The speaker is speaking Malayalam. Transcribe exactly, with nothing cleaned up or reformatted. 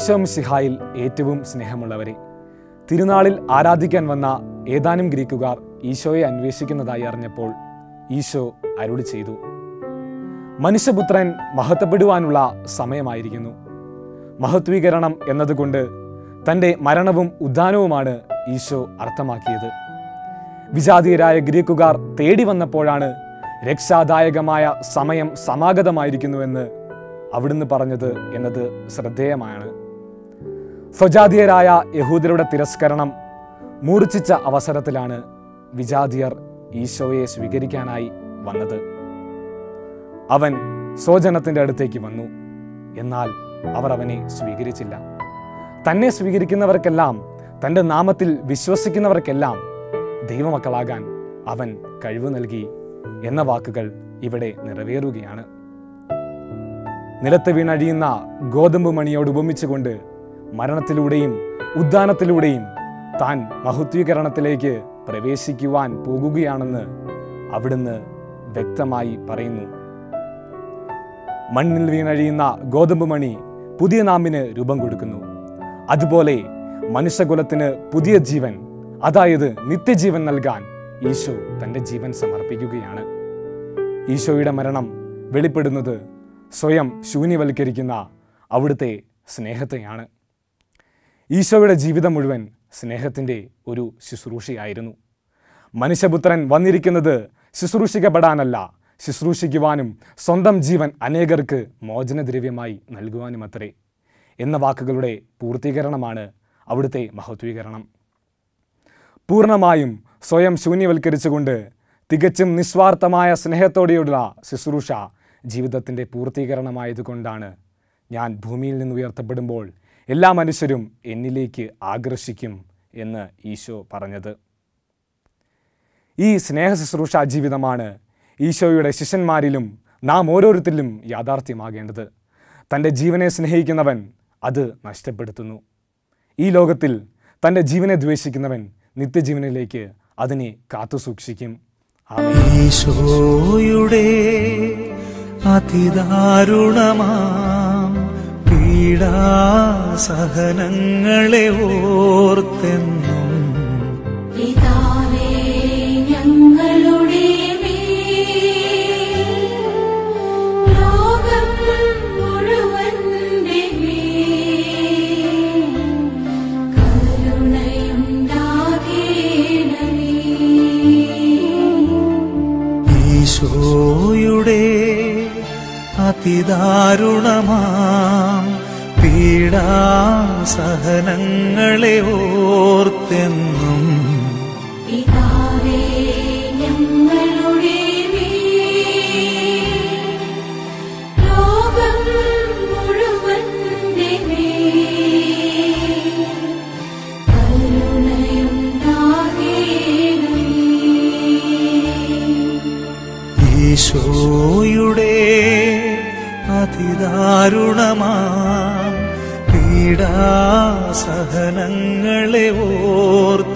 ഈശോ മിശിഹായിൽ ഏറ്റവും സ്നേഹമുള്ളവരെ, തിരുനാളിൽ ആരാധിക്കാൻ വന്ന ഏതാനും ഗ്രീക്കുകാർ ഈശോയെ അന്വേഷിക്കുന്നതായി അറിഞ്ഞപ്പോൾ ഈശോ അരുളി ചെയ്തു, മനുഷ്യപുത്രൻ മഹത്വപ്പെടുവാനുള്ള സമയമായിരിക്കുന്നു. മഹത്വീകരണം എന്നതുകൊണ്ട് തൻ്റെ മരണവും ഉദ്ധാനവുമാണ് ഈശോ അർത്ഥമാക്കിയത്. വിജാതീയരായ ഗ്രീക്കുകാർ തേടി വന്നപ്പോഴാണ് രക്ഷാദായകമായ സമയം സമാഗതമായിരിക്കുന്നുവെന്ന് അവിടുന്ന് പറഞ്ഞത് എന്നത് ശ്രദ്ധേയമാണ്. സ്വജാതീയരായ യഹൂദരുടെ തിരസ്കരണം മൂർച്ഛിച്ച അവസരത്തിലാണ് വിജാതീയർ ഈശോയെ സ്വീകരിക്കാനായി വന്നത്. അവൻ സ്വജനത്തിൻ്റെ അടുത്തേക്ക് വന്നു, എന്നാൽ അവർ അവനെ സ്വീകരിച്ചില്ല. തന്നെ സ്വീകരിക്കുന്നവർക്കെല്ലാം, തൻ്റെ നാമത്തിൽ വിശ്വസിക്കുന്നവർക്കെല്ലാം ദൈവമക്കളാകാൻ അവൻ കഴിവ് നൽകി എന്ന വാക്കുകൾ ഇവിടെ നിറവേറുകയാണ്. നിലത്ത് വീണഴിയുന്ന ഗോതമ്പ് മണിയോട് ഉപമിച്ചുകൊണ്ട് മരണത്തിലൂടെയും ഉദ്ധാനത്തിലൂടെയും താൻ മഹത്വീകരണത്തിലേക്ക് പ്രവേശിക്കുവാൻ പോകുകയാണെന്ന് അവിടുന്ന് വ്യക്തമായി പറയുന്നു. മണ്ണിൽ വീണഴിയുന്ന ഗോതമ്പ് മണി പുതിയ നാമ്പിന് രൂപം കൊടുക്കുന്നു. അതുപോലെ മനുഷ്യകുലത്തിന് പുതിയ ജീവൻ, അതായത് നിത്യജീവൻ നൽകാൻ ഈശോ തൻ്റെ ജീവൻ സമർപ്പിക്കുകയാണ്. ഈശോയുടെ മരണം വെളിപ്പെടുന്നത് സ്വയം ശൂന്യവൽക്കരിക്കുന്ന അവിടുത്തെ സ്നേഹത്തെയാണ്. ഈശോയുടെ ജീവിതം മുഴുവൻ സ്നേഹത്തിൻ്റെ ഒരു ശുശ്രൂഷയായിരുന്നു. മനുഷ്യപുത്രൻ വന്നിരിക്കുന്നത് ശുശ്രൂഷിക്കപ്പെടാനല്ല, ശുശ്രൂഷിക്കുവാനും സ്വന്തം ജീവൻ അനേകർക്ക് മോചനദ്രവ്യമായി നൽകുവാനുമത്രേ എന്ന വാക്കുകളുടെ പൂർത്തീകരണമാണ് അവിടുത്തെ മഹത്വീകരണം. പൂർണ്ണമായും സ്വയം ശൂന്യവൽക്കരിച്ചുകൊണ്ട് തികച്ചും നിസ്വാർത്ഥമായ സ്നേഹത്തോടെയുള്ള ശുശ്രൂഷ ജീവിതത്തിൻ്റെ പൂർത്തീകരണമായതുകൊണ്ടാണ് ഞാൻ ഭൂമിയിൽ നിന്ന് ഉയർത്തപ്പെടുമ്പോൾ എല്ലാ മനുഷ്യരും എന്നിലേക്ക് ആകർഷിക്കും എന്ന് ഈശോ പറഞ്ഞത്. ഈ സ്നേഹ ശുശ്രൂഷ ജീവിതമാണ് ഈശോയുടെ ശിഷ്യന്മാരിലും നാം ഓരോരുത്തരിലും യാഥാർത്ഥ്യമാകേണ്ടത്. തൻ്റെ ജീവനെ സ്നേഹിക്കുന്നവൻ അത് നഷ്ടപ്പെടുത്തുന്നു. ഈ ലോകത്തിൽ തൻ്റെ ജീവനെ ദ്വേഷിക്കുന്നവൻ നിത്യജീവനിലേക്ക് അതിനെ കാത്തുസൂക്ഷിക്കും. ഈശോയുടെ അതിദാരുണമാം പീഡാസഹനങ്ങളെ ഓർത്തെന്നും പിതാവേ ഞങ്ങളുടെ മേൽ, ലോകം മുഴുവന്റെ മേൽ കരുണയുണ്ടാകേണമേ. ഈശോയുടെ അതിദാരുണമാം പീഡാസഹനങ്ങളെ ഓർത്തെന്നും പിതാവേ ഞങ്ങളുടെ മേൽ, ലോകം മുഴുവന്റെ മേൽ കരുണയുണ്ടാകേണമേ. ഈശോയുടെ അതിദാരുണമാം പീഡാസഹനങ്ങളെ ഓർത്ത്